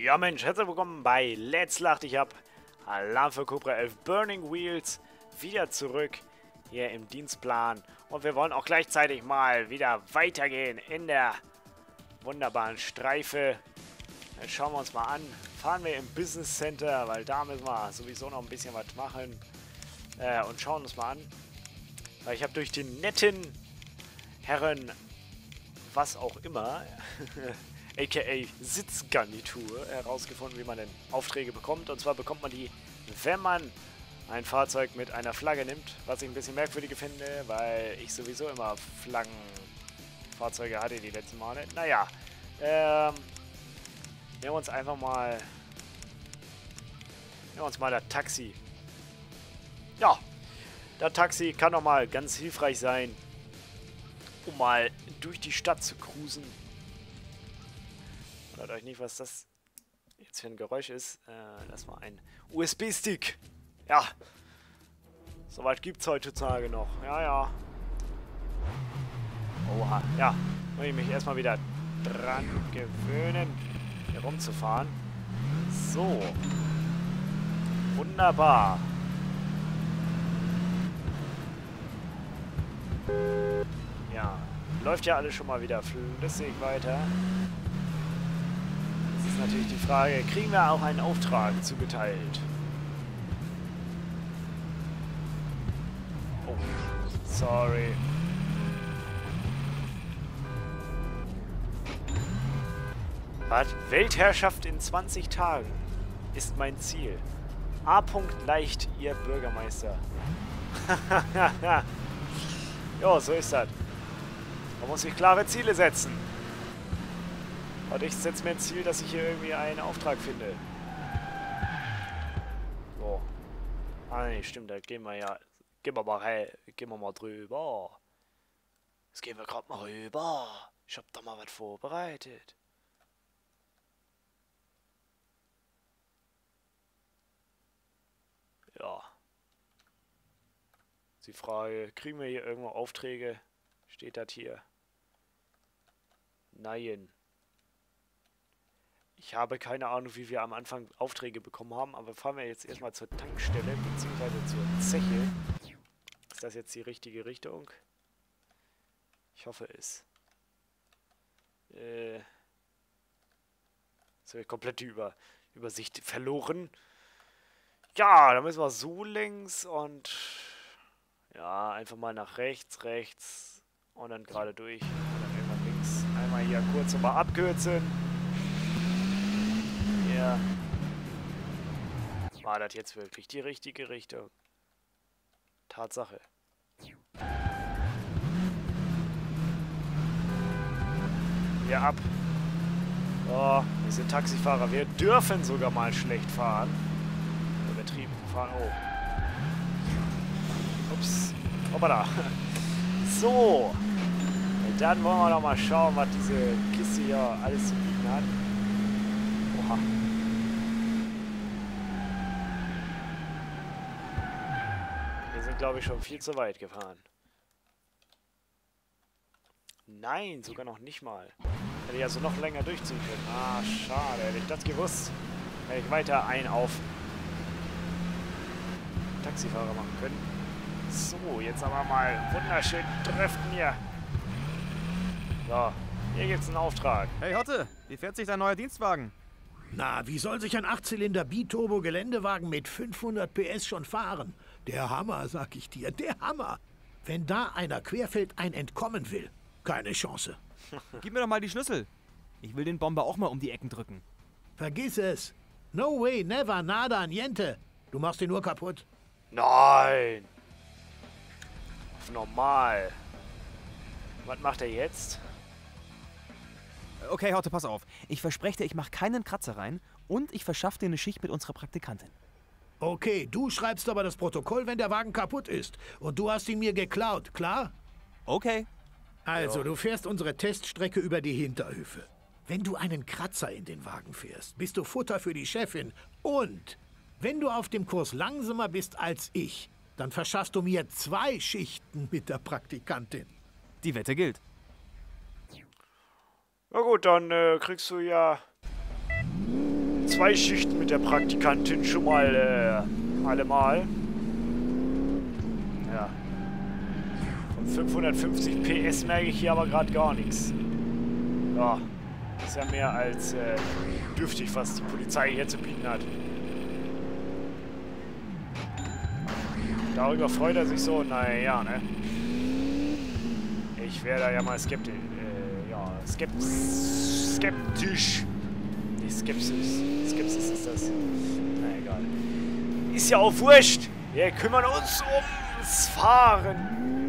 Ja Mensch, herzlich willkommen bei Let's Lacht. Ich habe Alarm für Cobra 11 Burning Wheels wieder zurück hier im Dienstplan. Und wir wollen auch gleichzeitig mal wieder weitergehen in der wunderbaren Streife. Jetzt schauen wir uns mal an. Fahren wir im Business Center, weil da müssen wir sowieso noch ein bisschen was machen. Und schauen uns mal an. Weil ich habe durch den netten Herren, was auch immer, aka Sitzgarnitur, herausgefunden, wie man denn Aufträge bekommt. Und zwar bekommt man die, wenn man ein Fahrzeug mit einer Flagge nimmt, was ich ein bisschen merkwürdig finde, weil ich sowieso immer Flaggenfahrzeuge hatte die letzten Male. Naja, nehmen wir uns einfach mal, das Taxi. Ja, das Taxi kann doch mal ganz hilfreich sein, um mal durch die Stadt zu cruisen. Wundert euch nicht, was das jetzt für ein Geräusch ist. Das war ein USB-Stick. Ja, soweit gibt es heutzutage noch. Ja, ja. Oha, ja. Muss ich mich erstmal wieder dran gewöhnen, hier rumzufahren. So. Wunderbar. Ja, läuft ja alles schon mal wieder flüssig weiter. Das ist natürlich die Frage, kriegen wir auch einen Auftrag zugeteilt? Oh, sorry. Was? Weltherrschaft in 20 Tagen ist mein Ziel. A. Leicht, Ihr Bürgermeister. Jo, so ist das. Man muss sich klare Ziele setzen. Und ich setze mir ein Ziel, dass ich hier irgendwie einen Auftrag finde. So. Ah, nee, stimmt, da gehen wir ja. Gehen wir mal drüber. Jetzt gehen wir gerade mal rüber. Ich hab da mal was vorbereitet. Ja. Die Frage, kriegen wir hier irgendwo Aufträge? Steht das hier? Nein. Ich habe keine Ahnung, wie wir am Anfang Aufträge bekommen haben, aber fahren wir jetzt erstmal zur Tankstelle, beziehungsweise zur Zeche. Ist das jetzt die richtige Richtung? Ich hoffe es. Jetzt habe ich komplett die Übersicht verloren. Ja, da müssen wir so links und ja, einfach mal nach rechts und dann gerade durch und dann irgendwann links. Einmal hier kurz nochmal abkürzen. Ja. War das jetzt wirklich die richtige Richtung? Tatsache. Hier ab. Oh, wir sind Taxifahrer. Wir dürfen sogar mal schlecht fahren. Übertrieben fahren. Oh. Ups. Hoppala. So. Und dann wollen wir doch mal schauen, was diese Kiste hier alles zu bieten hat. Oha. Wir sind, glaube ich, schon viel zu weit gefahren. Nein, sogar noch nicht mal. Hätte ich also noch länger durchziehen können. Ah, schade. Hätte ich das gewusst, hätte ich weiter einen auf Taxifahrer machen können. So, jetzt aber mal wunderschön driften hier. So, hier gibt's einen Auftrag. Hey Hotte, wie fährt sich dein neuer Dienstwagen? Na, wie soll sich ein 8-Zylinder-Biturbo-Geländewagen mit 500 PS schon fahren? Der Hammer, sag ich dir, der Hammer. Wenn da einer querfeldein entkommen will, keine Chance. Gib mir doch mal die Schlüssel. Ich will den Bomber auch mal um die Ecken drücken. Vergiss es. No way, never, nada, niente. Du machst ihn nur kaputt. Nein! Auf normal. Was macht er jetzt? Okay, Hotte, pass auf. Ich verspreche dir, ich mache keinen Kratzer rein und ich verschaffe dir eine Schicht mit unserer Praktikantin. Okay, du schreibst aber das Protokoll, wenn der Wagen kaputt ist. Und du hast ihn mir geklaut, klar? Okay. Also, du fährst unsere Teststrecke über die Hinterhöfe. Wenn du einen Kratzer in den Wagen fährst, bist du Futter für die Chefin. Und wenn du auf dem Kurs langsamer bist als ich, dann verschaffst du mir 2 Schichten mit der Praktikantin. Die Wette gilt. Na gut, dann kriegst du ja 2 Schichten mit der Praktikantin schon mal allemal. Ja. Von 550 PS merke ich hier aber gerade gar nichts. Ja. Ist ja mehr als dürftig, was die Polizei hier zu bieten hat. Darüber freut er sich so. Naja, ne? Ich wäre da ja mal skeptisch. Skeptisch. Nicht Skepsis. Skepsis ist das. Na egal. Ist ja auch wurscht. Wir kümmern uns ums Fahren.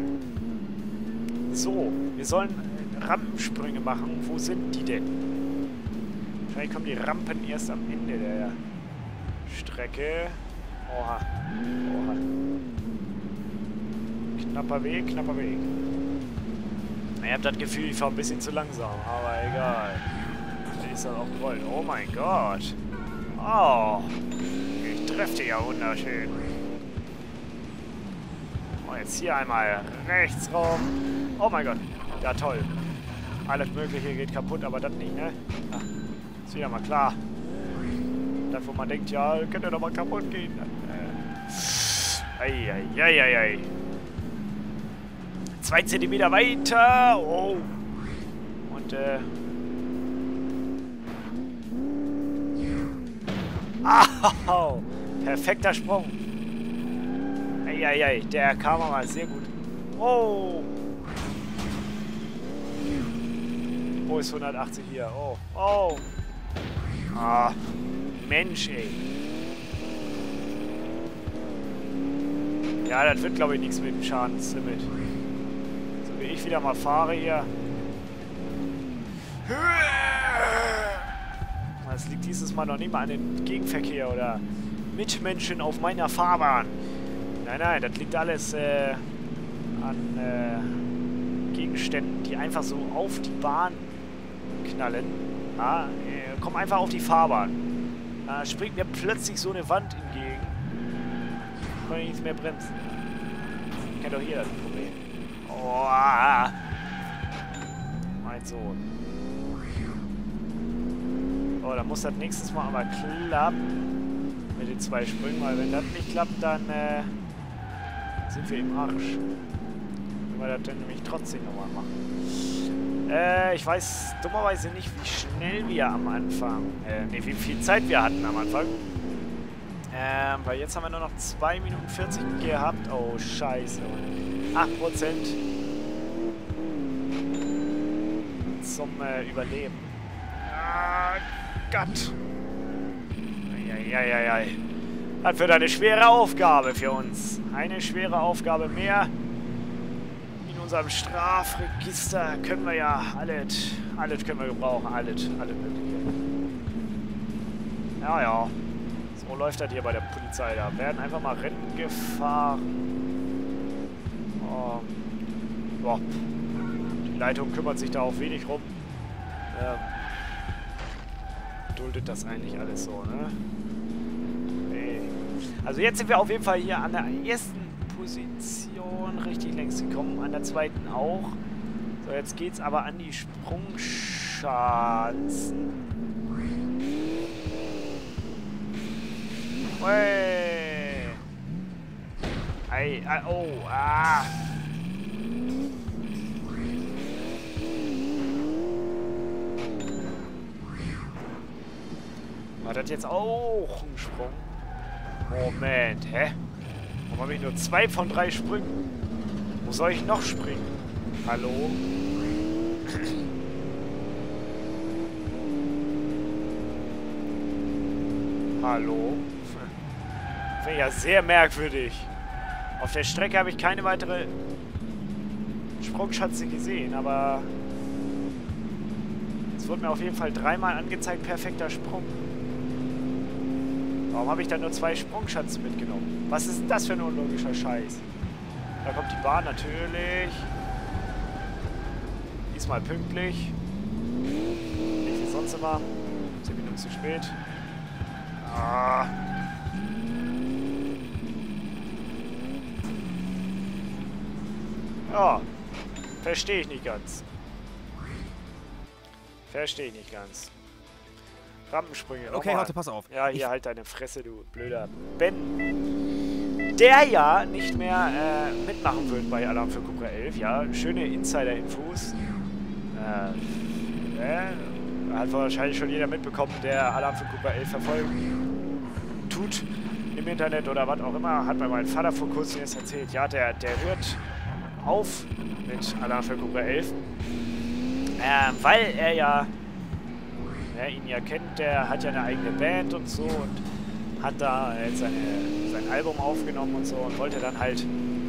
So, wir sollen Rampensprünge machen. Wo sind die denn? Wahrscheinlich kommen die Rampen erst am Ende der Strecke. Oha. Oha. Knapper Weg, knapper Weg. Ich hab das Gefühl, ich fahre ein bisschen zu langsam, aber egal. Ist das auch gewollt. Oh mein Gott. Oh. Ich treffe ja wunderschön. Oh, jetzt hier einmal rechts rum. Oh mein Gott. Ja, toll. Alles Mögliche geht kaputt, aber das nicht, ne? Ach, ist wieder mal klar. Das, wo man denkt, ja, könnte doch mal kaputt gehen. Eieieiei. 2 Zentimeter weiter. Oh. Und, Au. Perfekter Sprung. Eieiei. Der kam aber sehr gut. Oh. Oh, ist 180 hier. Oh. Oh. Ah. Mensch, ey. Ja, das wird, glaube ich, nichts mit dem Schadenslimit. So wie ich wieder mal fahre hier. Das liegt dieses Mal noch nicht mal an den Gegenverkehr oder Mitmenschen auf meiner Fahrbahn. Nein, nein, das liegt alles an Gegenständen, die einfach so auf die Bahn knallen. Ja, komm einfach auf die Fahrbahn. Da springt mir plötzlich so eine Wand entgegen. Kann ich nichts mehr bremsen. Kennt doch jeder das Problem. Oh, mein Sohn. Oh, dann muss das nächstes Mal aber klappen. Mit den 2 Sprüngen, weil wenn das nicht klappt, dann sind wir im Arsch. Wenn wir das dann nämlich trotzdem nochmal machen. Ich weiß dummerweise nicht, wie schnell wir am Anfang, wie viel Zeit wir hatten am Anfang. Weil jetzt haben wir nur noch 2 Minuten 40 gehabt. Oh, scheiße. 8% zum Überleben. Ah, Gott. Eieieiei. Das wird eine schwere Aufgabe für uns. Eine schwere Aufgabe mehr. In unserem Strafregister können wir ja alles können wir gebrauchen. Alles Mögliche. Ja, ja. So läuft das hier bei der Polizei. Da werden einfach mal Rennen gefahren. Boah. Die Leitung kümmert sich da auch wenig rum. Duldet das eigentlich alles so, ne? Nee. Also jetzt sind wir auf jeden Fall hier an der ersten Position richtig längs gekommen, an der zweiten auch. So, jetzt geht's aber an die Sprungschanzen. Hey. Oh, ah. War das jetzt auch ein Sprung? Moment, hä? Warum habe ich nur 2 von 3 Sprüngen? Wo soll ich noch springen? Hallo? Hallo? Wäre ja sehr merkwürdig. Auf der Strecke habe ich keine weitere Sprungschanze gesehen, aber es wurde mir auf jeden Fall 3-mal angezeigt, perfekter Sprung. Warum habe ich dann nur 2 Sprungschanzen mitgenommen? Was ist denn das für ein unlogischer Scheiß? Da kommt die Bahn natürlich. Diesmal pünktlich. Nicht wie sonst immer. 10 Minuten zu spät. Ah. Ja. Verstehe ich nicht ganz. Verstehe ich nicht ganz. Rampensprünge. Okay, nochmal. Hotte, pass auf. Ja, hier halt deine Fresse, du blöder Ben. Der ja nicht mehr mitmachen wird bei Alarm für Cobra 11. Ja, schöne Insider-Infos. Hat wahrscheinlich schon jeder mitbekommen, der Alarm für Cobra 11 verfolgen tut im Internet oder was auch immer. Hat mir mein Vater vor kurzem jetzt erzählt. Ja, der hört auf mit Alarm für Cobra 11. Weil er ja, wer ihn ja kennt, der hat ja eine eigene Band und so und hat da jetzt sein Album aufgenommen und so und wollte dann halt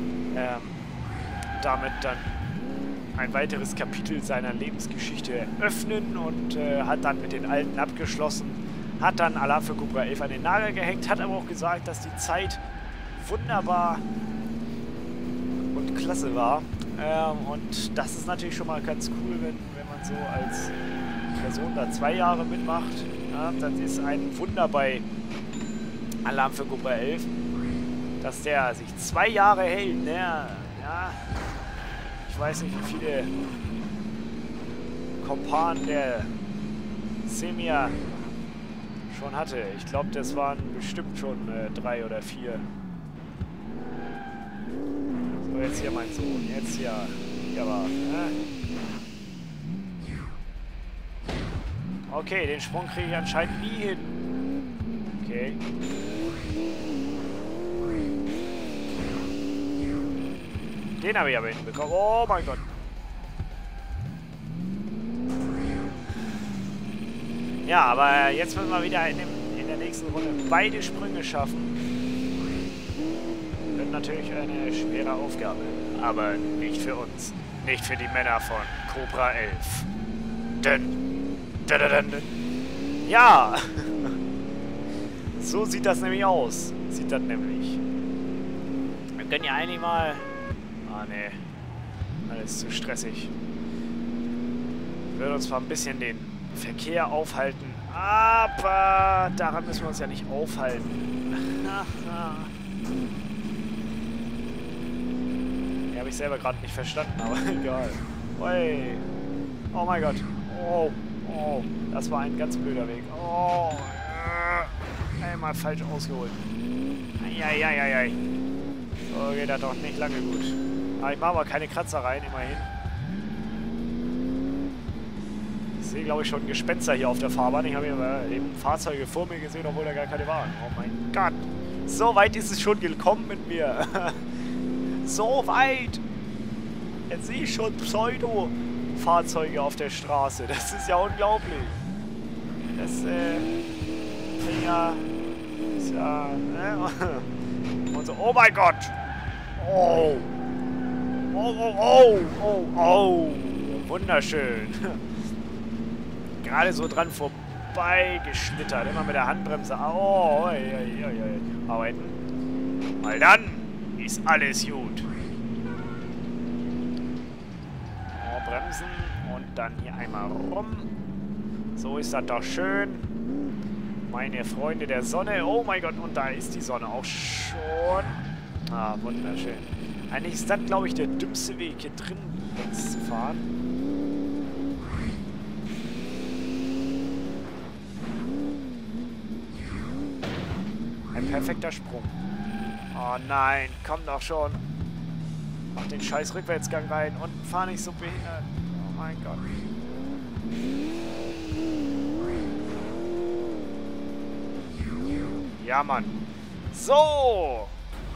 damit dann ein weiteres Kapitel seiner Lebensgeschichte öffnen und hat dann mit den Alten abgeschlossen, hat dann Alarm für Cobra 11 an den Nagel gehängt, hat aber auch gesagt, dass die Zeit wunderbar und klasse war. Und das ist natürlich schon mal ganz cool, wenn man so als Person da 2 Jahre mitmacht. Ja, das ist ein Wunder bei Alarm für Cobra 11, dass der sich 2 Jahre hält. Ne? Ja, ich weiß nicht, wie viele Kompanen der Semir schon hatte. Ich glaube, das waren bestimmt schon 3 oder 4. So, jetzt hier mein Sohn. Jetzt hier. Hier war. Okay, den Sprung kriege ich anscheinend nie hin. Okay. Den habe ich aber hinbekommen. Oh mein Gott. Ja, aber jetzt müssen wir wieder in der nächsten Runde beide Sprünge schaffen. Wird natürlich eine schwere Aufgabe. Aber nicht für uns. Nicht für die Männer von Cobra 11. Ja! So sieht das nämlich aus. Sieht das nämlich. Wir können ja eigentlich mal... Ah, nee. Alles zu stressig. Wir würden uns zwar ein bisschen den Verkehr aufhalten, aber daran müssen wir uns ja nicht aufhalten. Die habe ich selber gerade nicht verstanden, aber egal. Oi. Oh mein Gott. Oh. Oh. Das war ein ganz blöder Weg. Oh. Einmal falsch ausgeholt. Eieieiei. So geht das doch nicht lange gut. Aber ich mache aber keine Kratzer rein, immerhin. Ich sehe, glaube ich, schon Gespenster hier auf der Fahrbahn. Ich habe hier eben Fahrzeuge vor mir gesehen, obwohl da gar keine waren. Oh mein Gott. So weit ist es schon gekommen mit mir. So weit. Jetzt sehe ich schon Pseudo-Fahrzeuge auf der Straße. Das ist ja unglaublich. Das ist ja... Und so, oh mein Gott. Oh. Oh, oh, oh, oh, oh. Wunderschön. Gerade so dran vorbeigeschlittert. Immer mit der Handbremse. Oh, oi, oi, oi, oi. Arbeiten. Weil dann ist alles gut. Oh, bremsen. Und dann hier einmal rum. So ist das doch schön. Meine Freunde der Sonne. Oh mein Gott, und da ist die Sonne auch schon. Ah, wunderschön. Eigentlich ist das, glaube ich, der dümmste Weg, hier drin längs zu fahren. Ein perfekter Sprung. Oh nein, komm doch schon. Mach den scheiß Rückwärtsgang rein und fahr nicht so behindert. Oh mein Gott. Ja, Mann. So.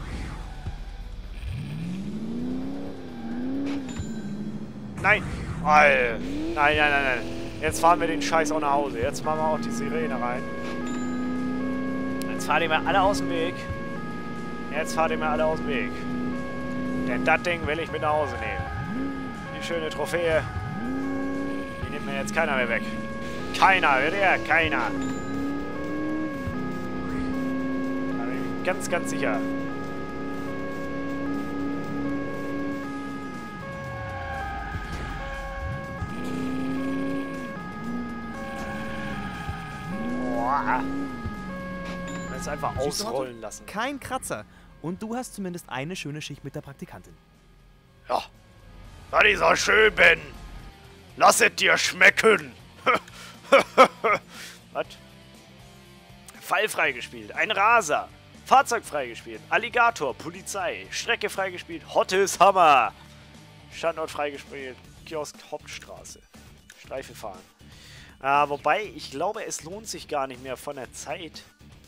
Nein. Nein, nein, nein, nein. Jetzt fahren wir den Scheiß auch nach Hause. Jetzt machen wir auch die Sirene rein. Jetzt fahren die mir alle aus dem Weg. Jetzt fahren die mir alle aus dem Weg. Denn das Ding will ich mit nach Hause nehmen. Die schöne Trophäe. Die nimmt mir jetzt keiner mehr weg. Keiner, hört ihr? Keiner. Da bin ich ganz, ganz sicher. Jetzt einfach ausrollen lassen. Kein Kratzer. Und du hast zumindest eine schöne Schicht mit der Praktikantin. Ja, das ist auch schön, Ben. Lass es dir schmecken. Was? Fall freigespielt. Ein Raser. Fahrzeug freigespielt. Alligator. Polizei. Strecke freigespielt. Hottes Hammer. Standort freigespielt. Kiosk Hauptstraße. Streife fahren. Wobei, ich glaube, es lohnt sich gar nicht mehr von der Zeit,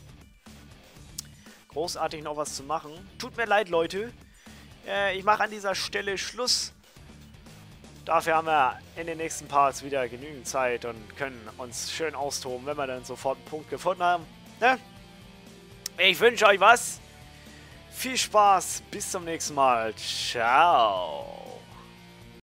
großartig noch was zu machen. Tut mir leid, Leute. Ich mache an dieser Stelle Schluss. Dafür haben wir in den nächsten Parts wieder genügend Zeit und können uns schön austoben, wenn wir dann sofort einen Punkt gefunden haben. Ne? Ich wünsche euch was. Viel Spaß. Bis zum nächsten Mal. Ciao.